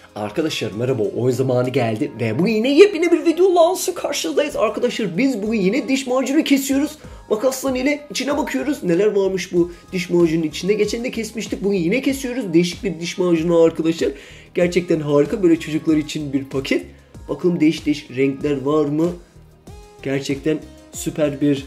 Arkadaşlar merhaba, oyun zamanı geldi ve bugün yine yepyeni bir videoyla karşınızdayız. Arkadaşlar biz bugün yine diş macunu kesiyoruz. Makasla ile içine bakıyoruz. Neler varmış bu diş macunun içinde. Geçen de kesmiştik, bugün yine kesiyoruz. Değişik bir diş macunu arkadaşlar. Gerçekten harika, böyle çocuklar için bir paket. Bakalım değişik renkler var mı? Gerçekten süper bir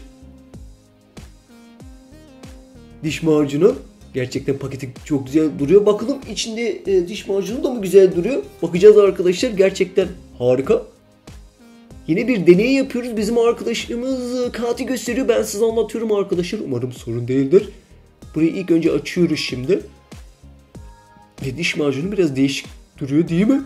diş macunu. Gerçekten paketi çok güzel duruyor. Bakalım içinde diş macunu da mı güzel duruyor? Bakacağız arkadaşlar. Gerçekten harika. Yine bir deney yapıyoruz. Bizim arkadaşımız kağıtı gösteriyor. Ben size anlatıyorum arkadaşlar. Umarım sorun değildir. Burayı ilk önce açıyoruz şimdi. Ve diş macunu biraz değişik duruyor değil mi?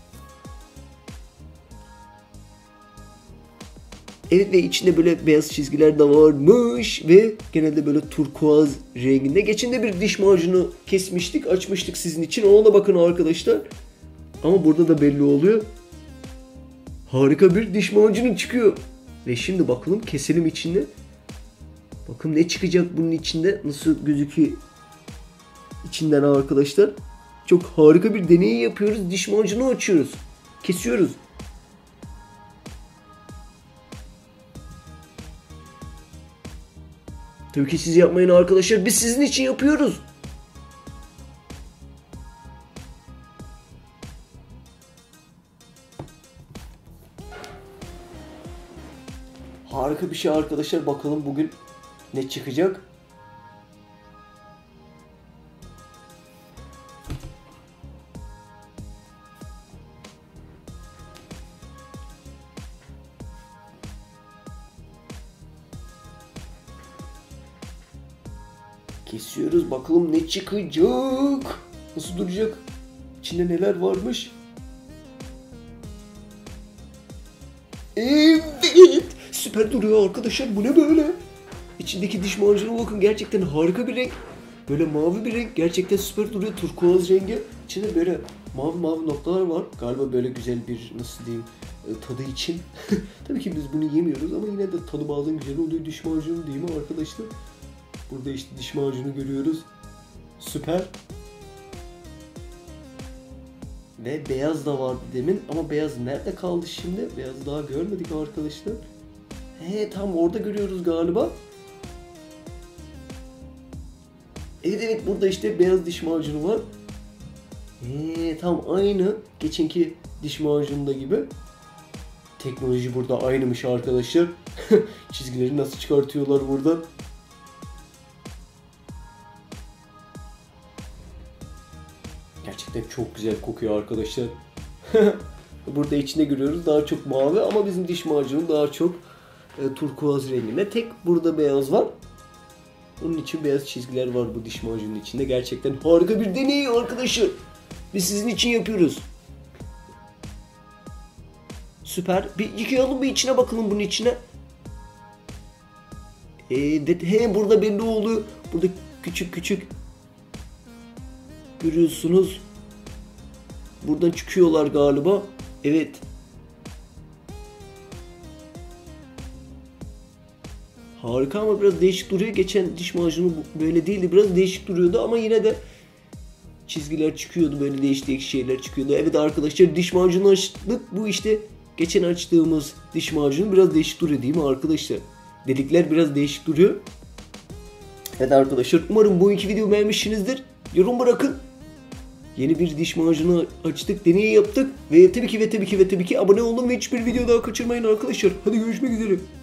Evet ve içinde böyle beyaz çizgiler de varmış ve genelde böyle turkuaz renginde. Geçen de bir diş macunu kesmiştik, açmıştık sizin için. Ona da bakın arkadaşlar. Ama burada da belli oluyor. Harika bir diş macunu çıkıyor. Ve şimdi bakalım keselim içinde. Bakın ne çıkacak bunun içinde. Nasıl gözüküyor içinden arkadaşlar. Çok harika bir deney yapıyoruz. Diş macunu açıyoruz. Kesiyoruz. Tabii ki siz yapmayın arkadaşlar. Biz sizin için yapıyoruz. Harika bir şey arkadaşlar. Bakalım bugün ne çıkacak. Kesiyoruz. Bakalım ne çıkacak. Nasıl duracak? İçinde neler varmış? Evet. Süper duruyor arkadaşlar. Bu ne böyle? İçindeki diş macunu bakın. Gerçekten harika bir renk. Böyle mavi bir renk. Gerçekten süper duruyor. Turkuaz rengi. İçinde böyle mavi noktalar var. Galiba böyle güzel bir, nasıl diyeyim, tadı için. Tabii ki biz bunu yemiyoruz ama yine de tadı bazen güzel oluyor. Diş macunu değil mi arkadaşlar? Burada işte diş macunu görüyoruz. Süper. Ve beyaz da vardı demin ama beyaz nerede kaldı şimdi? Beyaz daha görmedik arkadaşlar. Tam orada görüyoruz galiba. Evet burada işte beyaz diş macunu var. Tam aynı geçenki diş macununda gibi. Teknoloji burada aynımış arkadaşlar. Çizgileri nasıl çıkartıyorlar burada. Gerçekten çok güzel kokuyor arkadaşlar. Burada içinde görüyoruz daha çok mavi ama bizim diş macunu daha çok turkuaz renginde. Tek burada beyaz var. Onun için beyaz çizgiler var bu diş macunun içinde. Gerçekten harika bir deney arkadaşlar. Biz sizin için yapıyoruz. Süper. Bir yıkayalım, bir içine bakalım bunun içine. Burada belli oluyor. Burada küçük görüyorsunuz. Buradan çıkıyorlar galiba. Evet. Harika ama biraz değişik duruyor. Geçen diş macunu böyle değildi. Biraz değişik duruyordu ama yine de çizgiler çıkıyordu. Böyle değişik şeyler çıkıyordu. Evet arkadaşlar, diş macunu açtık. Bu işte geçen açtığımız diş macunu biraz değişik duruyor değil mi arkadaşlar? Delikler biraz değişik duruyor. Evet arkadaşlar, umarım bu iki videoyu beğenmişsinizdir. Yorum bırakın. Yeni bir diş macunu açtık, deney yaptık ve tabii ki abone olun ve hiçbir video daha kaçırmayın arkadaşlar. Hadi görüşmek üzere.